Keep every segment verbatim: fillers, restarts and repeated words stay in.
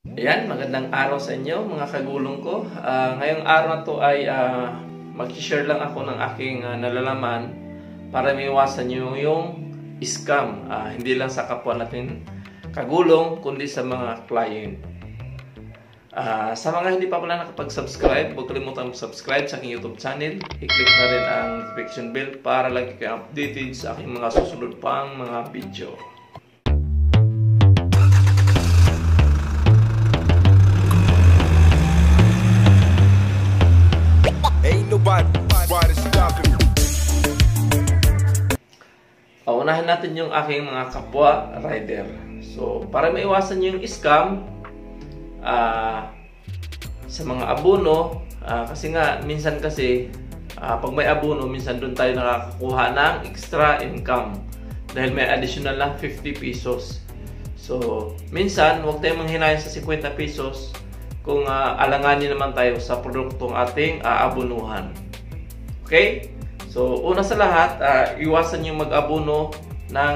Ayan, magandang araw sa inyo mga kagulong ko. Uh, ngayong araw na to ay uh, mag-share lang ako ng aking uh, nalalaman para maiwasan nyo yung scam. Uh, hindi lang sa kapwa natin kagulong, kundi sa mga client. Uh, sa mga hindi pa pala nakapag-subscribe, huwag kalimutan mag-subscribe sa aking YouTube channel. I-click na rin ang notification bell para lagi kayo updated sa aking mga susunod pang mga video. Paunahin natin yung aking mga kapwa rider. So, para maiwasan yung scam uh, sa mga abono, uh, kasi nga, minsan kasi, uh, pag may abono, minsan doon tayo nakakakuha ng extra income dahil may additional na fifty pesos. So, minsan, huwag tayong manghinayan sa fifty pesos kung uh, alanganin naman tayo sa produktong ating aabonuhan. Okay? So, una sa lahat, uh, iwasan yung mag-abono ng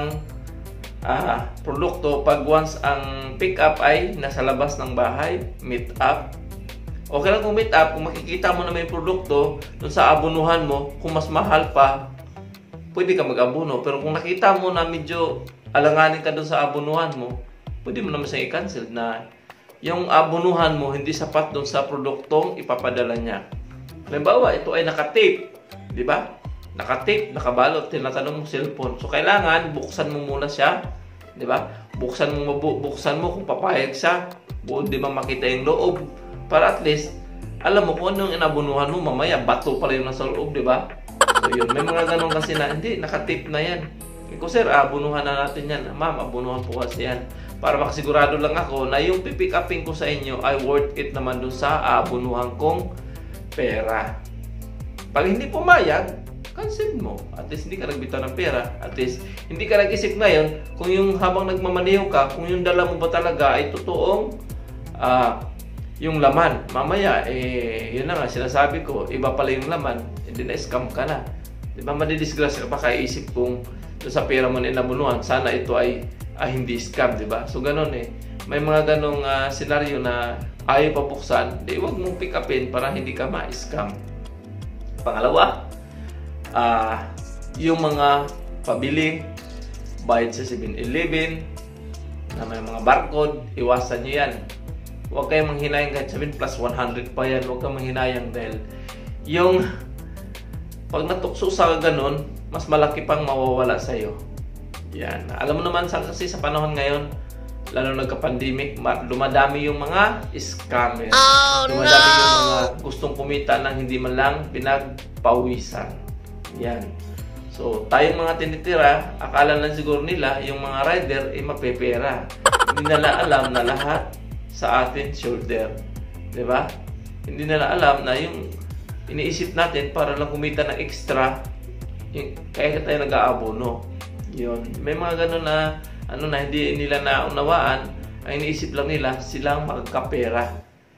uh, produkto pag once ang pick-up ay nasa labas ng bahay, meet up. Okay lang kung meet up, kung makikita mo na may produkto dun sa abonuhan mo, kung mas mahal pa, pwede ka mag-abono. Pero kung nakita mo na medyo alanganin ka dun sa abonuhan mo, pwede mo naman siyang i-cancel na yung abonuhan mo hindi sapat dun sa produktong ipapadala niya. Halimbawa, ito ay naka-tape, di ba? Naka-tape, nakabalot, tinatanong mo cellphone. So, kailangan buksan mo muna siya, di ba? Buksan mo, buksan mo kung papayag siya, buod di ba makita yung loob, para at least, alam mo kung ano yung inabunuhan mo, mamaya, bato pala yung nasa loob, di ba? So, yun. May mga ganun kasi na, hindi, naka-tape na yan. Iko, sir, abunuhan na natin yan. Ma'am, abunuhan po kasi yan. Para makasigurado lang ako na yung pipick upin ko sa inyo ay worth it naman dun sa abunuhan kong pera. Pag hindi pumayag, cancel mo. At least hindi ka nagbitaw ng pera. At least hindi ka nag-isip ngayon kung yung habang nagmamaneho ka, kung yung dala mo ba talaga ay totoong uh, yung laman. Mamaya, eh, yun na nga, sinasabi ko, iba pala yung laman, hindi na scam ka na. Di ba, madidisgrasya ka pa kaisip kung sa pera mo na inabunuhan, sana ito ay, ay hindi scam, di ba? So, ganun eh. May mga ganong uh, senaryo na ayaw pabuksan, di huwag mong pick upin para hindi ka ma-scam. Pangalawa, Uh, yung mga pabili, bayad sa seven eleven na may mga barcode, iwasan nyo yan. Huwag kayong manghinayang kahit seven plus one hundred pa yan. Huwag kayong manghinayang dahil yung pag natukso sa ganun, mas malaki pang mawawala sa'yo. Yan. Alam mo naman sa, kasi sa panahon ngayon, lalo nagka-pandemic, dumadami yung mga scammer. Oh, dumadami no! yung mga gustong kumita ng hindi man lang pinagpawisan. Yan. So, tayong mga tinitira, akala lang siguro nila, yung mga rider, ay eh, mapepera. Hindi nila alam na lahat sa atin shoulder. Diba? Hindi nila alam na yung iniisip natin para lang kumita ng extra, yung, kaya tayo nag-aabono. Yun. May mga ganun na, ano na, hindi nila naunawaan, ang iniisip lang nila, silang magkapera.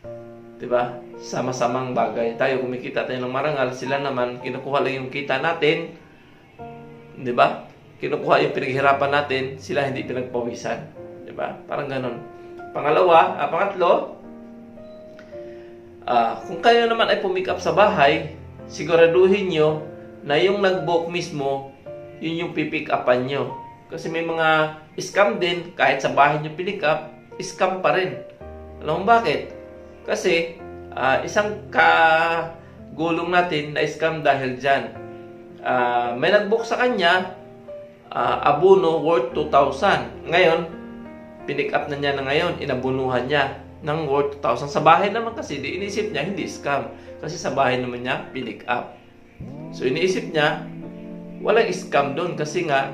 Diba? Sama-samang bagay. Tayo kumikita tayo ng marangal, sila naman kinukuha lang yung kita natin. 'Di ba? Kinukuha yung pinaghirapan natin, sila hindi pinagpawisan. 'Di ba? Parang ganoon. Pangalawa, ah, pangatlo, ah, kung kayo naman ay pumick up sa bahay, siguraduhin nyo na yung nag-book mismo, yun yung pipick upan nyo. Kasi may mga scam din, kahit sa bahay nyo pick up, scam pa rin. Alam mo bakit? Kasi, uh, isang kagulong natin na scam dahil dyan. Uh, may nag-book sa kanya, uh, abono worth two thousand. Ngayon, pinick up na niya na ngayon, inabunuhan niya ng worth two thousand. Sa bahay naman kasi, di inisip niya, hindi scam. Kasi sa bahay naman niya, pinick up. So, iniisip niya, walang scam doon kasi nga,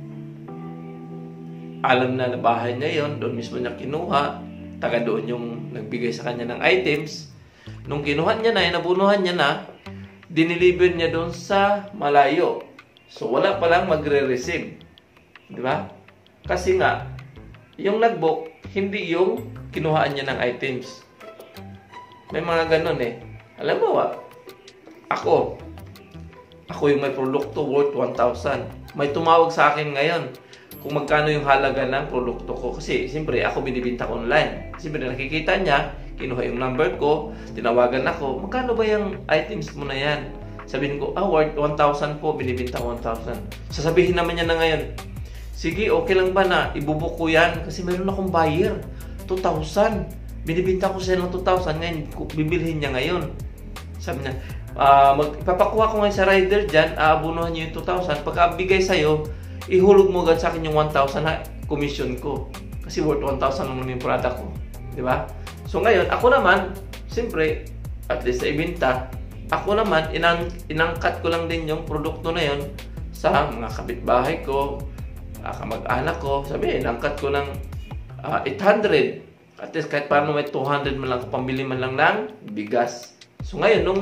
alam na na bahay niya yon, doon mismo niya kinuha. Taga doon yung nagbigay sa kanya ng items. Nung kinuha niya na, nabunuhan niya na, dineliver niya doon sa malayo. So, wala palang magre-receive. Di ba? Kasi nga, yung nag-book, hindi yung kinuhaan niya ng items. May mga ganun eh. Alam mo ba, ako, ako yung may produkto worth one thousand. May tumawag sa akin ngayon. kung magkano yung halaga ng produkto ko. Kasi siyempre ako binibenta ko online. Siyempre nakikita niya, kinuha yung number ko, tinawagan ako, magkano ba yung items mo na yan? Sabihin ko, ah, worth one thousand po, binibenta ko one thousand. Sasabihin naman niya na ngayon, sige, okay lang ba na ibubook ko yan? Kasi meron akong buyer, two thousand. Binibenta ko siya ng two thousand, ngayon bibilhin niya ngayon. Sabi niya, uh, magpapakuha ko ngayon sa rider dyan, aabunuhan niyo yung two thousand. Pagka bigay sa'yo, ihulog mo agad sa akin yung one thousand na commission ko. Kasi worth one thousand naman yung product ko. Di ba? So ngayon, ako naman, siyempre, at least sa ibenta, ako naman, inang, inangkat ko lang din yung produkto na yon sa mga kapitbahay ko, uh, kamag-anak ko. Sabi, inangkat ko ng uh, eight hundred. At least kahit paano may two hundred man lang, pambili man lang ng bigas. So ngayon, nung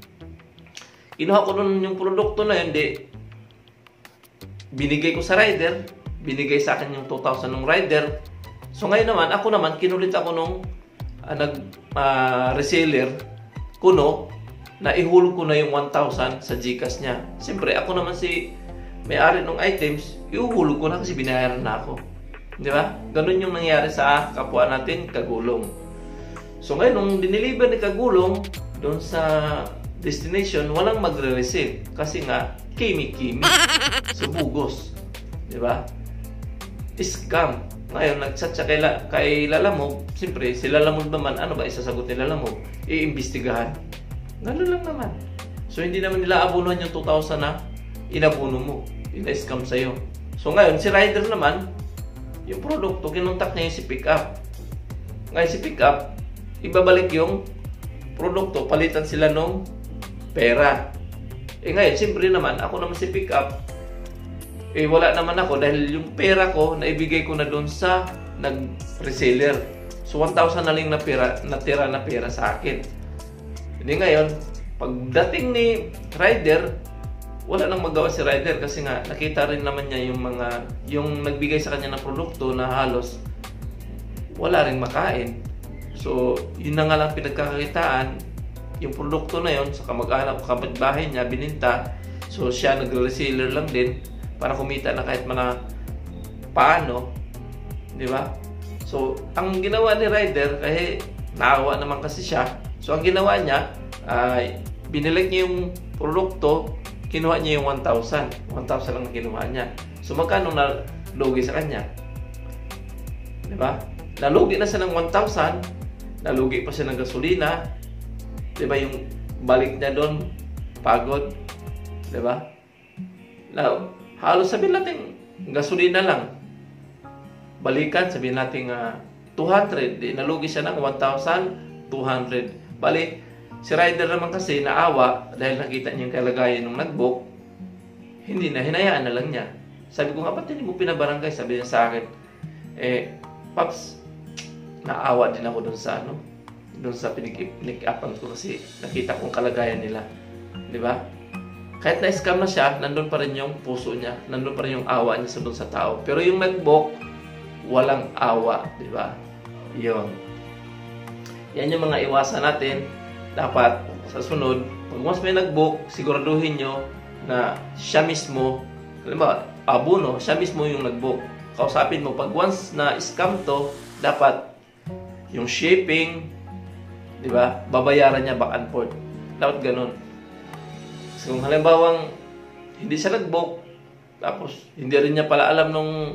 kinuha ko nun yung produkto na yun, di, binigay ko sa rider, binigay sa akin yung two thousand ng rider. So ngayon naman, ako naman, kinulit ako nung uh, nag, uh, reseller kuno, na ihulog ko na yung one thousand sa GCash niya. Siyempre, ako naman si may-ari ng items, ihulog ko na kasi binayaran na ako. Di ba? Ganun yung nangyari sa kapwa natin, Kagulong. So ngayon, nung dineliver ni Kagulong doon sa destination, walang magre-receive. Kasi nga, kimi-kimi. So, bugos. Di ba? Scam. Ngayon, nag-chat siya kay, La, kay Lalamove. Siyempre, si Lalamove naman, ano ba isasagot ni Lalamove? Iimbestigahan. Ganun lang naman. So, hindi naman nila abunuhan yung two thousand na inabuno mo. Ina-scam sa'yo. So, ngayon, si rider naman, yung produkto, kinontak niya yung si pick up. Ngayon, si pick up, ibabalik yung produkto, palitan sila nung pera. Eh ngayon, siyempre naman, ako naman si pick up, eh wala naman ako dahil yung pera ko, naibigay ko na doon sa nag-reseller. So, one thousand na lang na pera, natira na pera sa akin. Hindi ngayon, pagdating ni rider, wala nang magawa si rider kasi nga, nakita rin naman niya yung mga, yung nagbigay sa kanya ng produkto na halos wala rin makain. So, yun na nga lang pinagkakakitaan. Yung produkto na yon sa kamag-anak o kapitbahay niya, bininta. So, siya nagre-reseller lang din para kumita na kahit mana paano. Di ba? So, ang ginawa ni rider, kahit naawa naman kasi siya. So, ang ginawa niya, ay uh, binilik niya yung produkto, kinuha niya yung one thousand. one thousand lang ang kinuha niya. So, magkano na lugi sa kanya? Di ba? Nalugi na siya ng one thousand, nalugi pa siya ng gasolina. Diba yung balik niya doon, pagod. Diba? Now, halos sabihin natin, gasolina lang. Balikan, sabihin natin uh, two hundred. Di, nalugi siya ng one thousand two hundred. Balik, si rider naman kasi naawa dahil nakita niya yung kalagayan ng nag-book. Hindi na, hinayaan na lang niya. Sabi ko nga, ba't hindi mo pinabarangay? Sabi niya sa akin, eh, Paps, naawa din ako doon sa ano, doon sa pinik-upan ko kasi nakita kong kalagayan nila. Di ba? Kahit na-scam na siya, nandun pa rin yung puso niya, nandun pa rin yung awa niya sa doon sa tao. Pero yung nag-book, walang awa. Di ba? Yun. Yan yung mga iwasan natin. Dapat sa sunod, pag once may nag-book, siguraduhin nyo na siya mismo, alam ba, abuno, siya mismo yung nag-book. Kausapin mo, pag once na scam to, dapat yung shipping, di ba? Babayaran niya back and forth. Dapat ganun. So, kung halimbawang hindi siya nag-book, tapos hindi rin niya pala alam nung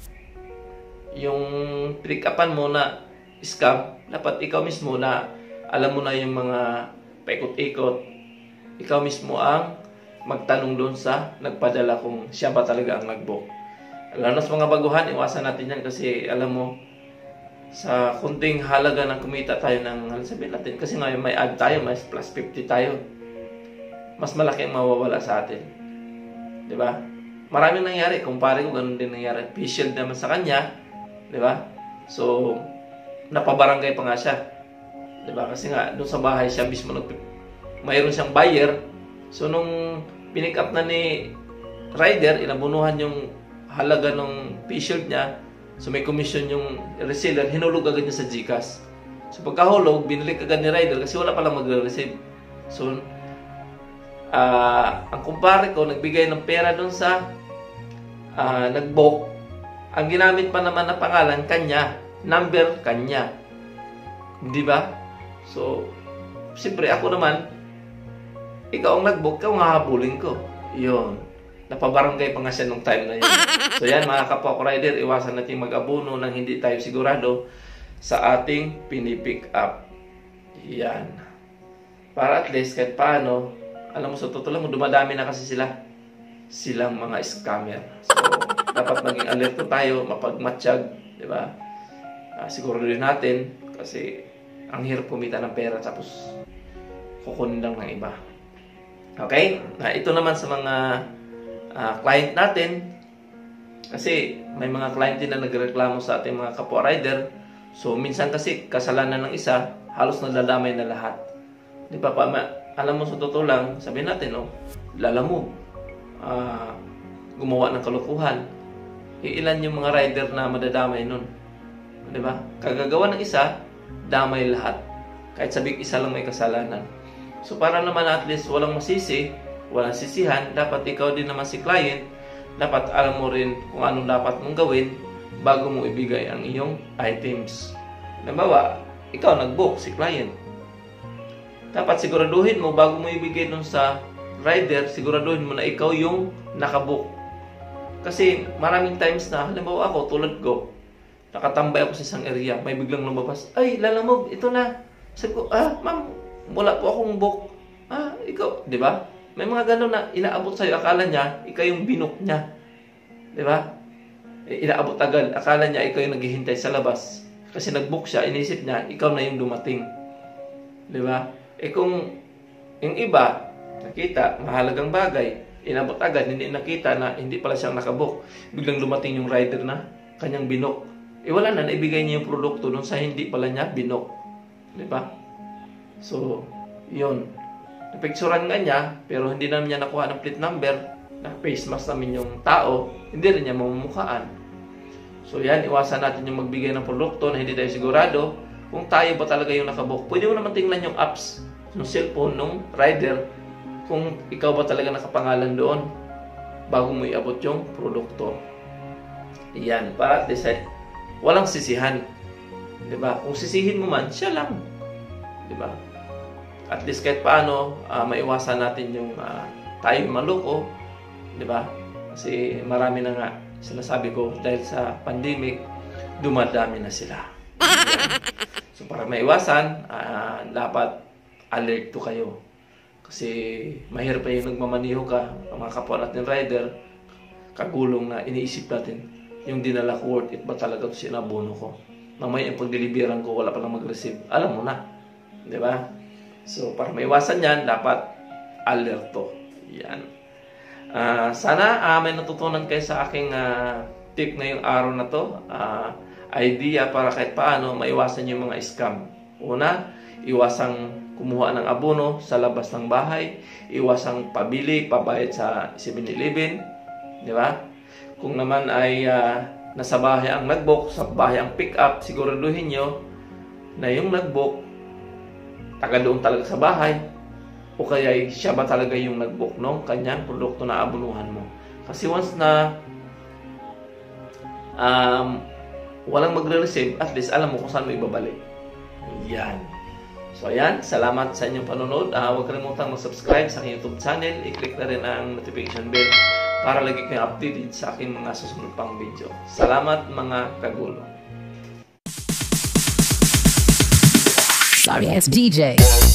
yung pick-upan mo na scam, dapat ikaw mismo na alam mo na yung mga paikot-ikot. Ikaw mismo ang magtanong doon sa nagpadala kung siya ba talaga ang nag-book. Lalo sa mga baguhan, iwasan natin yan kasi alam mo, sa kunting halaga ng kumita tayo ng, sabihin natin, kasi ngayon may add tayo, may plus fifty tayo. Mas malaki ang mawawala sa atin. Diba? Maraming nangyari. Kumpare ko, ganun din nangyari. P-shield naman sa kanya. Diba? So, napabarangay pa nga siya. Diba? Kasi nga, doon sa bahay siya mismo, nag mayroon siyang buyer. So, nung pinick up na ni rider, inabunuhan yung halaga ng P-shield niya. So may commission yung reseller, hinulog agad niya sa GCash. So pagkahulog, binalik agad ni rider kasi wala palang magre-receive. So, uh, ang kumpare ko, nagbigay ng pera doon sa uh, nag-book. ang ginamit pa naman na pangalan, kanya. Number, kanya. Di ba? So, siyempre ako naman, ikaw ang nag-book, ikaw ang hahabulin ko. Yun. Napabarangay pa nga siya nung time na yun. So yan mga kapwa ko rider, iwasan natin mag-abono nang hindi tayo sigurado sa ating pinipick up. Yan. Para at least kahit paano, alam mo sa totoo lang, dumadami na kasi sila. Silang mga scammer. So, dapat maging alerto tayo, mapagmatsyag, di ba? Uh, siguro rin natin kasi ang hirap kumita ng pera tapos kukunin lang ng iba. Okay? Na ito naman sa mga uh, client natin, kasi may mga client din na nagreklamo sa ating mga kapwa rider. So minsan kasi kasalanan ng isa, halos nadadamay na lahat. Di ba pa? Alam mo sa totoo lang, sabihin natin, no, lalamog, uh, gumawa ng kalukuhan. Ilan yung mga rider na madadamay nun? Di ba? Kagagawa ng isa, damay lahat. Kahit sabing isa lang may kasalanan. So para naman at least walang masisi, walang sisihan, dapat ikaw din naman si client, dapat alam mo rin kung anong dapat mong gawin bago mo ibigay ang iyong items. Halimbawa, ikaw nag-book, si client. Dapat siguraduhin mo bago mo ibigay dun sa rider, siguraduhin mo na ikaw yung nakabook. Kasi maraming times na, halimbawa ako, tulad ko, nakatambay ako sa isang area, may biglang lumabas, ay, lalamog, ito na. Sabi ko, ah, ma'am, wala po akong book. Ah, ikaw, di ba? May mga gano'n na inaabot sa'yo, akala niya, ikaw yung binook niya. Di ba? Inaabot agad, akala niya ikaw yung naghihintay sa labas. Kasi nag-book siya, inisip niya, ikaw na yung dumating. Di ba? Eh kung yung iba, nakita, mahalagang bagay, inabot agad, hindi nakita na hindi pala siyang nakabook. Biglang dumating yung rider na kanyang binook. Eh wala na, naibigay niya yung produkto dun sa hindi pala niya binook. Di ba? So, yun. Napicturan nga niya, pero hindi naman niya nakuha ng plate number, na face mask namin yung tao, hindi rin niya mamumukhaan. So, yan, iwasan natin yung magbigay ng produkto na hindi tayo sigurado kung tayo ba talaga yung nakabook. Pwede mo naman tingnan yung apps, yung cellphone, ng rider, kung ikaw ba talaga nakapangalan doon bago mo iabot yung produkto. Yan, para at least walang sisihan. Diba? Kung sisihin mo man, siya lang. Diba? At least kahit paano, uh, maiwasan natin yung uh, tayo maloko, di ba? Kasi marami na nga, sinasabi ko, dahil sa pandemic, dumadami na sila. So para maiwasan, uh, dapat alert to kayo. Kasi mahirap pa yung nagmamaniho ka, ang mga kapwa natin rider, kagulong na iniisip natin, yung dinala ko, worth it ba talaga ito sinabono ko? Mamaya yung pag-deliveran ko, wala pa lang mag-receive. Alam mo na. Di ba? So, para maiwasan yan, dapat alerto. Yan. Uh, sana uh, may natutunan kayo sa aking uh, tip ngayong araw na to. Uh, idea para kahit paano maiwasan yung mga scam. Una, iwasang kumuha ng abono sa labas ng bahay. Iwasang pabili, pabayad sa seven eleven. Di ba? Kung naman ay uh, nasa bahay ang nag-book, sa bahay ang pick up, siguraduhin nyo na yung nag-book taga doon talaga sa bahay o kaya siya ba talaga yung nag-book ng kanyang produkto na abunuhan mo. Kasi once na um, walang magre-receive, at least alam mo kung saan mo ibabalik. Yan. So ayan, salamat sa inyong panonood. Uh, huwag kalimutang mag-subscribe sa aking YouTube channel. I-click na rin ang notification bell para lagi kayong updated sa aking mga susunod pang video. Salamat mga kagulo. Sorry, it's D J.